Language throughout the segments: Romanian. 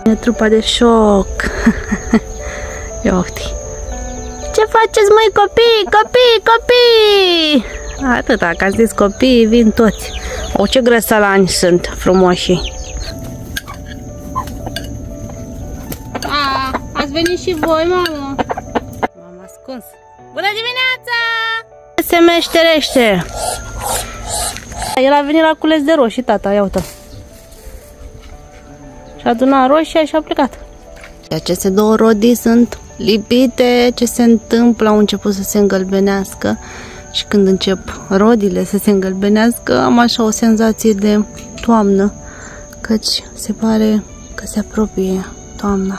E trupa de șoc. Ia uite. Ce faceți, măi, copii? Copii, copii! Atâta, că ați zis copii, vin toți. O, ce grăsălani sunt frumoși. Ați venit și voi, mamă? M-am ascuns. Bună dimineața! Se meșterește. El a venit la cules de roșii, tata, ia uite. Și-a adunat roșia și a plecat. Aceste două rodii sunt lipite. Ce se întâmplă? Au început să se îngălbenească. Și când încep rodile să se îngălbenească, am așa o senzație de toamnă. Căci se pare că se apropie toamna.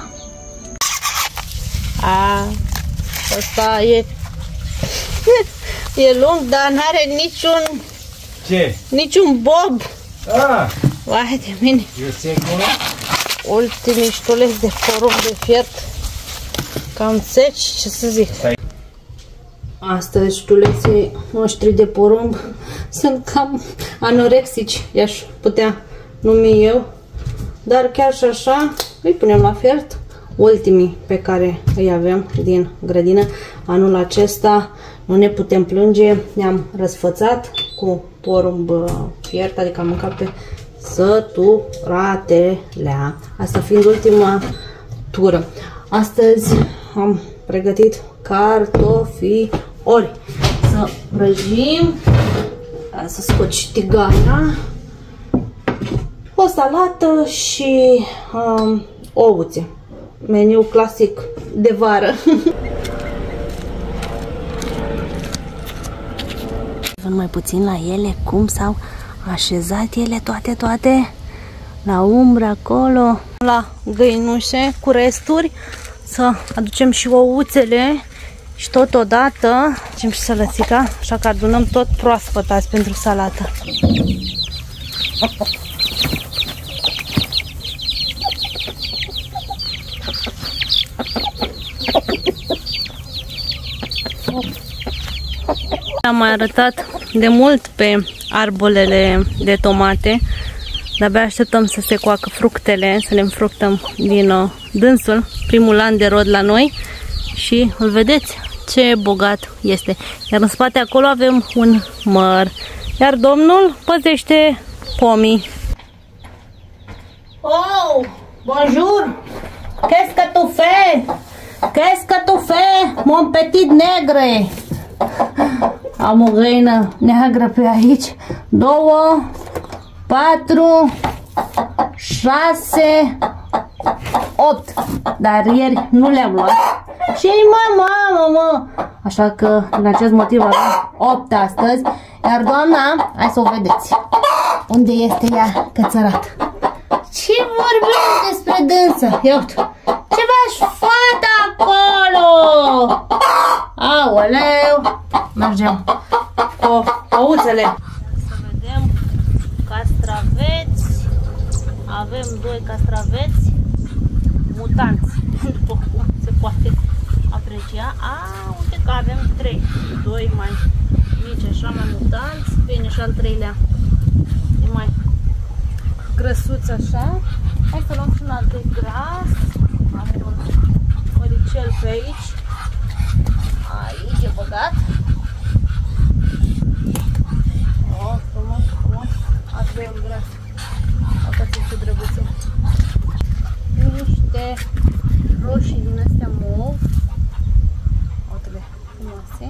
Asta e... e lung, dar n-are niciun... Ce? Niciun bob. Vai de mine. Ultimii ștuleți de porumb de fiert. Cam seci, ce să zic. Astăzi ștuleții noștri de porumb sunt cam anorexici, i-aș putea numi eu. Dar chiar și așa îi punem la fiert. Ultimii pe care îi avem din grădină. Anul acesta nu ne putem plânge, ne-am răsfățat cu porumb fiert, adică am mâncat pe săturatelea. Asta fiind ultima tură. Astăzi am pregătit cartofi ori să prăjim, să scoci tigaia, o salată și ouțe. Meniu clasic de vară. Văd mai puțin la ele cum s-au așezat ele toate la umbră acolo, la găinușe cu resturi. Să aducem și ouțele și totodată facem și sălățica, așa că adunăm tot proaspăt azi pentru salată. Am mai arătat de mult pe arbolele de tomate. De-abia așteptăm să se coacă fructele, să le înfructăm din dânsul, primul an de rod la noi. Și îl vedeți ce bogat este. Iar în spate acolo avem un măr. Iar domnul păzește pomii. Oh, bonjour! Qu'est-ce que tu fais? Qu'est-ce que tu fais, mon petit negre? Am o găină neagră pe aici. 2, 4, 6, 8. Dar ieri nu le-am luat. Și mamă. Așa că din acest motiv avem 8 astăzi. Iar doamna, hai să o vedeți. Unde este ea cățărat? Ce vorbim despre dânsă? Ia uite. Ce faci, fata, acolo? Aoleu. Mergem cu ouțele. Să vedem castraveți. Avem 2 castraveți mutanți, după cum se poate aprecia. Uite că avem 3, 2 mai mici, așa, mai mutanți. Bine, și al 3-lea e mai grăsuț, așa. Hai să luăm și un alt de gras. Am un măricel pe aici. Aici e băgat. Oh, frumos. Asta e un gras. Uitați ce drăguțe. Niște roșii din astea mov. Uite-le, frumoase.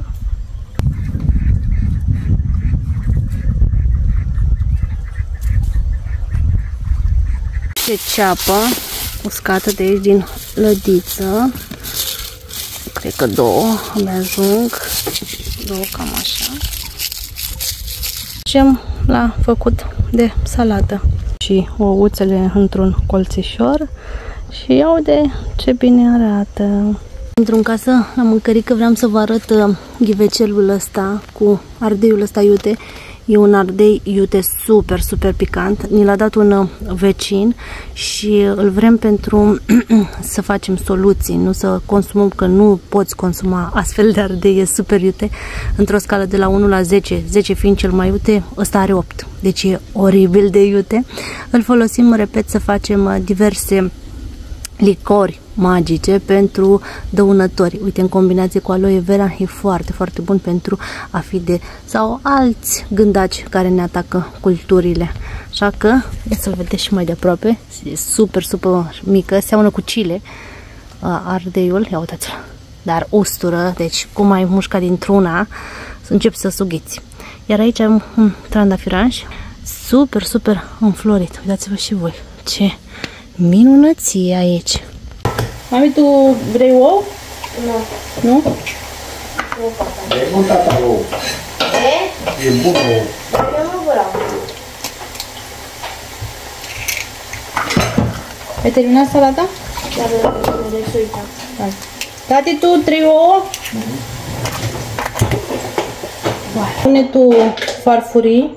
Ce ceapă uscată de aici din lădiță. Cred că 2 îmi ajung. 2 cam așa. Mergem la făcut de salată. Și ouțele într-un colțișor. Și iau de ce bine arată. Într-un casă la mâncărică vreau să vă arăt ghivecelul ăsta cu ardeiul ăsta iute. E un ardei iute super picant. Ni l-a dat un vecin și îl vrem pentru să facem soluții, nu să consumăm, că nu poți consuma astfel de ardei, e super iute. Într-o scală de la 1 la 10, 10 fiind cel mai iute, ăsta are 8. Deci e oribil de iute. Îl folosim, repet, să facem diverse licori magice pentru dăunători. Uite, în combinație cu aloe vera e foarte, foarte bun pentru afide sau alți gândaci care ne atacă culturile. Așa că, ia să-l vedeți și mai de aproape. E super, super mică, seamănă cu chile. Ardeiul, ia uitați-l. Dar ustură, deci cum ai mușca dintr-una, să începi să sughiți. Iar aici am un trandafiraj super, super înflorit. Uitați-vă și voi ce minunăție aici. Mami, tu vrei ou? Nu. Nu? E bun, tata, ou. E bun ou. Eu nu vreau. Ai terminat salata? Dar de să uităm. Tati, tu 3 ouă? Pune tu farfurii,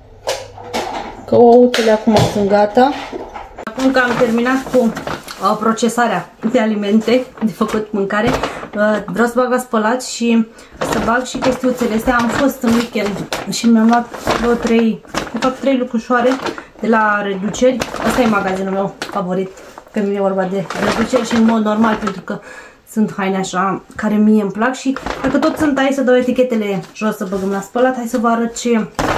că ouătele acum sunt gata. Acum că am terminat cu procesarea de alimente, de făcut mâncare, vreau să bag la spălat și să bag și chestiuțele astea. Am fost în weekend și mi-am luat 3 lucrușoare de la reduceri. Asta e magazinul meu favorit, când vine vorba de reduceri și în mod normal, pentru că sunt haine așa care mie îmi plac. Și dacă tot sunt aici să dau etichetele jos să băgăm la spălat, hai să vă arăt ce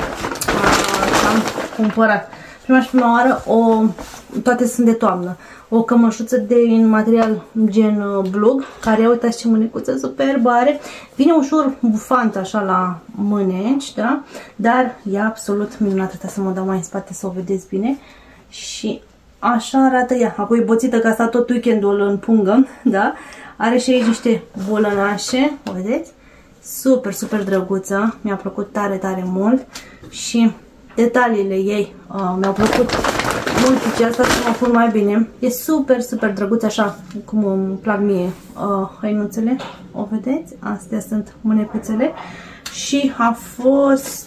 am cumpărat. Prima oară, toate sunt de toamnă. O cămășuță din material gen blug, care, uitați ce mânecuță superbă are. Vine ușor bufant așa la mâneci, da? Dar e absolut minunată. Trebuie să mă dau mai în spate să o vedeți bine. Și așa arată ea. Apoi boțită, că a stat tot weekendul în pungă, da? Are și aici niște bolănașe, vedeți? Super, super drăguță. Mi-a plăcut tare, tare mult. Și detaliile ei mi-au plăcut mult și asta să mă pun mai bine. E super, super drăguț, așa cum îmi plac mie hăinuțele. O vedeți? Astea sunt mânecuțele. Și a fost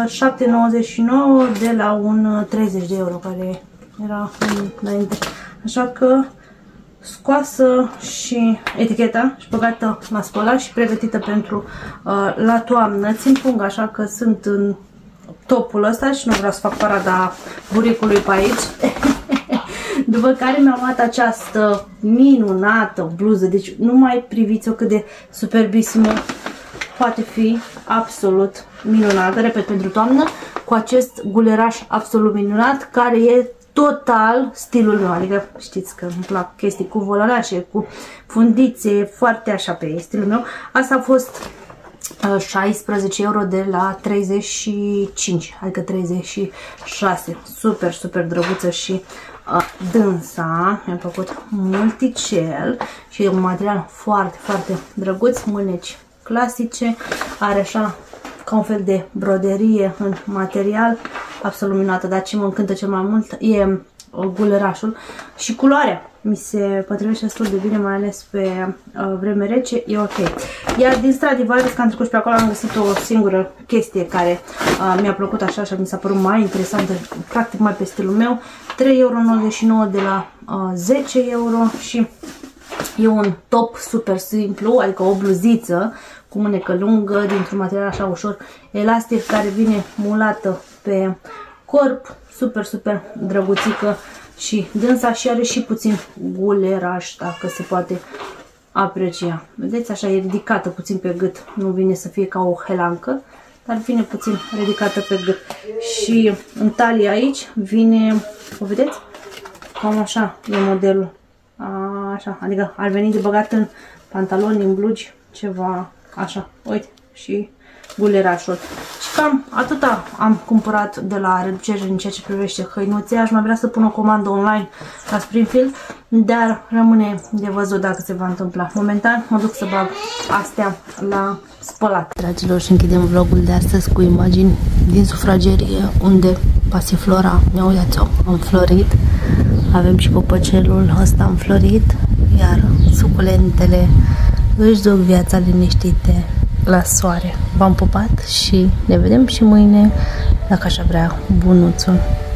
7,99 de la un 30 de euro care era înainte. Așa că scoasă și eticheta și băgată la spălat și pregătită pentru la toamnă. Țin punga așa că sunt în topul ăsta și nu vreau să fac parada buricului pe aici. După care mi-am luat această minunată bluză. Deci nu mai priviți-o cât de superbisimă poate fi, absolut minunată, repet, pentru toamnă, cu acest guleraș absolut minunat, care e total stilul meu, adică știți că îmi plac chestii cu volărașe, cu fundițe, foarte așa pe stilul meu. Asta a fost 16 euro de la 35, adică 36. Super, super drăguță și dânsa. Mi-a plăcut multicel și e un material foarte, foarte drăguț. Mâneci clasice, are așa ca un fel de broderie în material, absolut minunată, dar ce mă încântă cel mai mult e gulerașul și culoarea. Mi se potrivește destul de bine, mai ales pe vreme rece, e ok. Iar din Stradivarius, că am trecut și pe acolo, am găsit o singură chestie care mi-a plăcut așa și mi s-a părut mai interesantă, practic mai pe stilul meu. 3,99 euro de la 10 euro și e un top super simplu, adică o bluziță cu mânecă lungă, dintr-un material așa ușor elastic, care vine mulată pe corp, super, super drăguțică și dânsa și are și puțin guleraș, dacă se poate aprecia. Vedeți, așa e ridicată puțin pe gât, nu vine să fie ca o helancă, dar vine puțin ridicată pe gât. Și în talie aici vine, o vedeți? Cam așa e modelul. Așa, adică ar veni de băgat în pantaloni, în blugi, ceva așa. Uite, și gulerașul. Și cam atâta am cumpărat de la reducere în ceea ce privește hăinuțe. Aș mai vrea să pun o comandă online la Springfield, dar rămâne de văzut dacă se va întâmpla. Momentan mă duc să bag astea la spălat. Dragilor, și închidem vlogul de astăzi cu imagini din sufragerie, unde pasiflora, mi-a uitați-o, a înflorit. Avem și copăcelul ăsta înflorit, iar suculentele își duc viața liniștite la soare. V-am pupat și ne vedem și mâine, dacă așa vrea bunuțul.